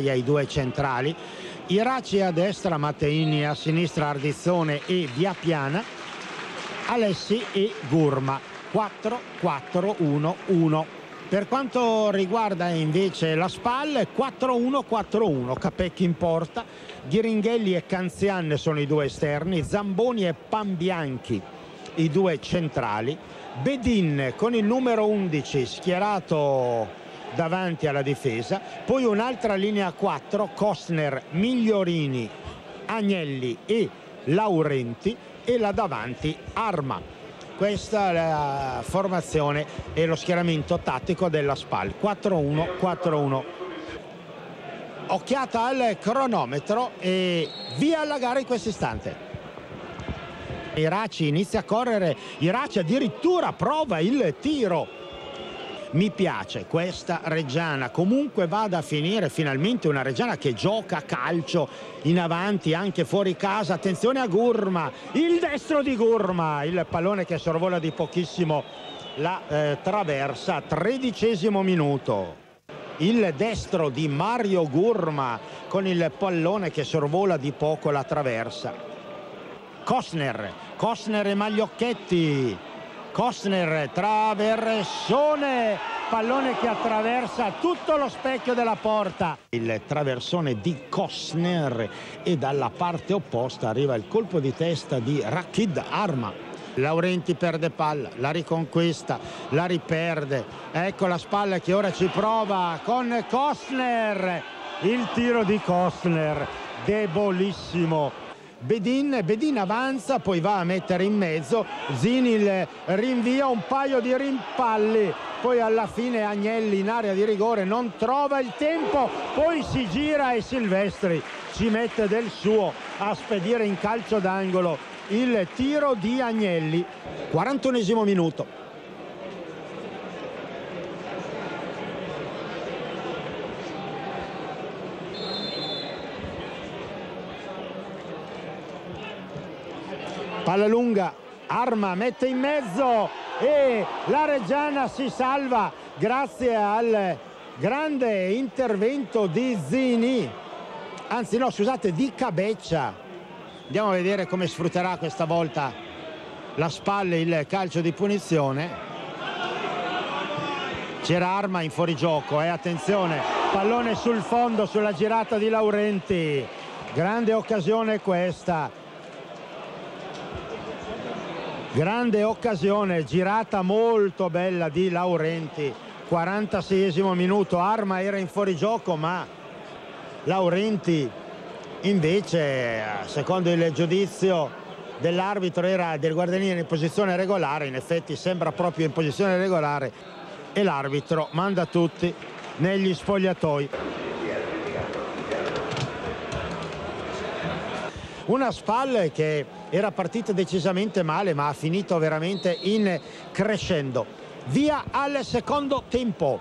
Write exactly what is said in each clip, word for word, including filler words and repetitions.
ai due centrali, Iraci a destra, Matteini a sinistra, Ardizzone e Viapiana, Alessi e Gurma, quattro quattro uno uno. Per quanto riguarda invece la SPAL, quattro uno quattro uno, Capecchi in porta, Ghiringhelli e Canzian sono i due esterni, Zamboni e Pambianchi i due centrali, Bedin con il numero undici schierato davanti alla difesa, poi un'altra linea a quattro, Costner, Migliorini, Agnelli e Laurenti, e là davanti Arma. Questa è la formazione e lo schieramento tattico della SPAL, quattro uno quattro uno. Occhiata al cronometro e via alla gara in questo istante. Iraci inizia a correre, Iraci addirittura prova il tiro. Mi piace questa Reggiana, comunque vada a finire finalmente una Reggiana che gioca calcio in avanti anche fuori casa. Attenzione a Gurma, il destro di Gurma, il pallone che sorvola di pochissimo la eh, traversa, tredicesimo minuto. Il destro di Mario Gurma con il pallone che sorvola di poco la traversa. Costner, Costner e Magliocchetti, Costner, traversone, pallone che attraversa tutto lo specchio della porta. Il traversone di Costner e dalla parte opposta arriva il colpo di testa di Rachid Arma. Laurenti perde palla, la riconquista, la riperde. Ecco la spalla che ora ci prova con Costner. Il tiro di Costner, debolissimo. Bedin, Bedin avanza, poi va a mettere in mezzo, Zinil rinvia un paio di rimpalli, poi alla fine Agnelli in area di rigore non trova il tempo, poi si gira e Silvestri ci mette del suo a spedire in calcio d'angolo il tiro di Agnelli. quarantunesimo minuto. Palla lunga, Arma mette in mezzo e la Reggiana si salva grazie al grande intervento di Zini, anzi no scusate di Cabeccia. Andiamo a vedere come sfrutterà questa volta la SPAL il calcio di punizione. C'era Arma in fuorigioco e eh, attenzione, pallone sul fondo sulla girata di Laurenti, grande occasione questa. Grande occasione, girata molto bella di Laurenti, quarantaseiesimo minuto, Arma era in fuorigioco ma Laurenti invece, secondo il giudizio dell'arbitro, era del guardianiere in posizione regolare, in effetti sembra proprio in posizione regolare e l'arbitro manda tutti negli spogliatoi. Una SPAL che era partita decisamente male ma ha finito veramente in crescendo. Via al secondo tempo.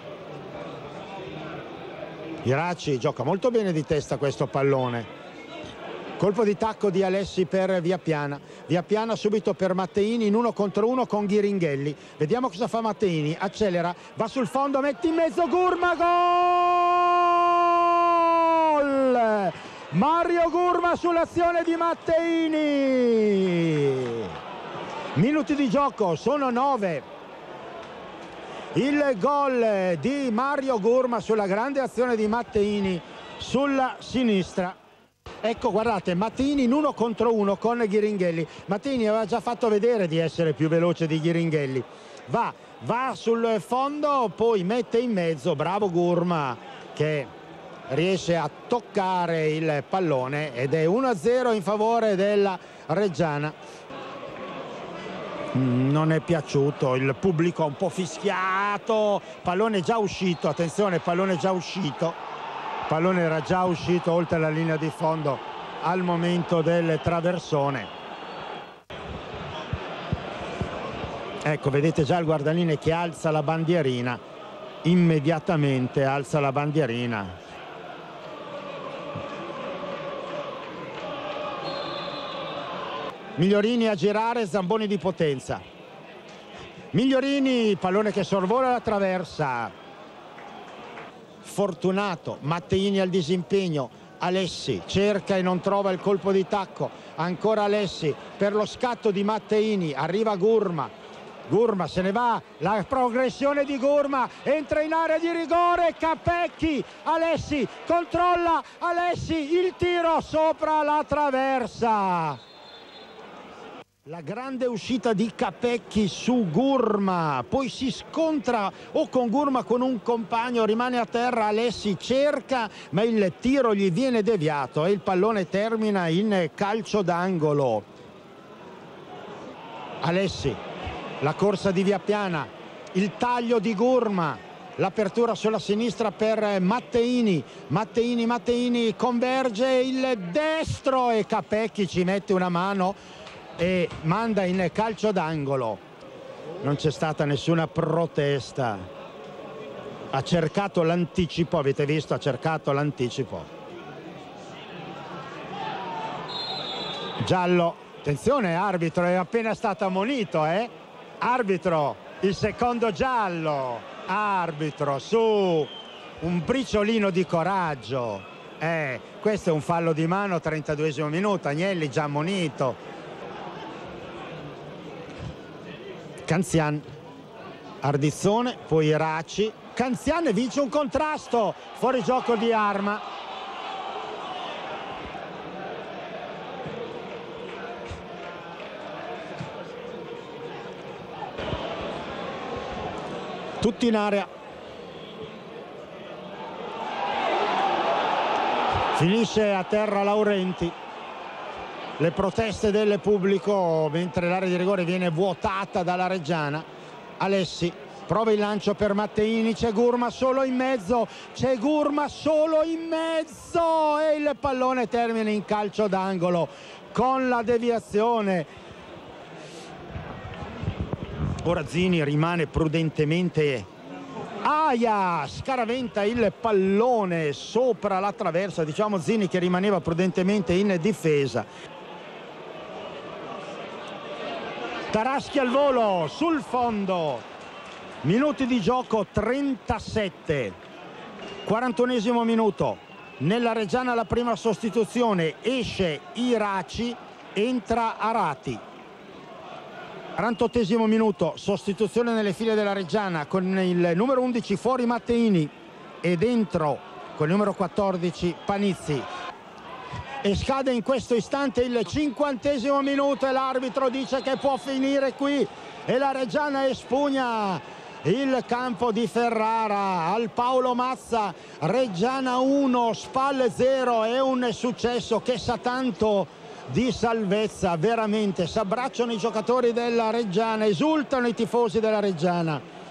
Iraci gioca molto bene di testa questo pallone. Colpo di tacco di Alessi per Viapiana. Viapiana subito per Matteini in uno contro uno con Ghiringhelli. Vediamo cosa fa Matteini. Accelera, va sul fondo, mette in mezzo Gurma, gol! Mario Gurma sull'azione di Matteini. Minuti di gioco, sono nove. Il gol di Mario Gurma sulla grande azione di Matteini sulla sinistra. Ecco, guardate, Matteini in uno contro uno con Ghiringhelli. Matteini aveva già fatto vedere di essere più veloce di Ghiringhelli. Va, va sul fondo, poi mette in mezzo, bravo Gurma che riesce a toccare il pallone ed è uno a zero in favore della Reggiana. Non è piaciuto, il pubblico un po' fischiato, pallone già uscito, attenzione, pallone già uscito, pallone era già uscito oltre la linea di fondo al momento del traversone. Ecco, vedete già il guardaline che alza la bandierina, immediatamente alza la bandierina. Migliorini a girare, Zamboni di potenza. Migliorini, pallone che sorvola la traversa. fortunato. Matteini al disimpegno, Alessi cerca e non trova il colpo di tacco, ancora Alessi per lo scatto di Matteini, arriva Gurma, Gurma se ne va, la progressione di Gurma, entra in area di rigore, Capecchi, Alessi controlla, Alessi, il tiro sopra la traversa. La grande uscita di Capecchi su Gurma, poi si scontra o con Gurma o con un compagno, rimane a terra, Alessi cerca ma il tiro gli viene deviato e il pallone termina in calcio d'angolo. Alessi, la corsa di Viapiana, il taglio di Gurma, l'apertura sulla sinistra per Matteini, Matteini, Matteini converge il destro e Capecchi ci mette una mano e manda in calcio d'angolo. Non c'è stata nessuna protesta, ha cercato l'anticipo, avete visto, ha cercato l'anticipo. Giallo, attenzione arbitro, è appena stato ammonito, eh? Arbitro, il secondo giallo, arbitro, su, un briciolino di coraggio, eh, questo è un fallo di mano, trentaduesimo minuto, Agnelli già ammonito. Canzian, Ardizzone, poi Raci, Canzian vince un contrasto, fuori gioco di Arma. Tutti in area, finisce a terra Laurenti, le proteste del pubblico mentre l'area di rigore viene vuotata dalla Reggiana. Alessi prova il lancio per Matteini, c'è Gurma solo in mezzo, c'è Gurma solo in mezzo e il pallone termina in calcio d'angolo con la deviazione. Ora Zini rimane prudentemente, aia, scaraventa il pallone sopra la traversa, diciamo Zini che rimaneva prudentemente in difesa. Taraschi al volo, sul fondo, minuti di gioco trentasette, quarantunesimo minuto, nella Reggiana la prima sostituzione, esce Iraci, entra Arati. quarantottesimo minuto, sostituzione nelle file della Reggiana con il numero undici fuori Matteini e dentro con il numero quattordici Panizzi. E scade in questo istante il cinquantesimo minuto e l'arbitro dice che può finire qui e la Reggiana espugna il campo di Ferrara al Paolo Mazza. Reggiana uno, Spal zero, è un successo che sa tanto di salvezza, veramente s'abbracciano i giocatori della Reggiana, esultano i tifosi della Reggiana.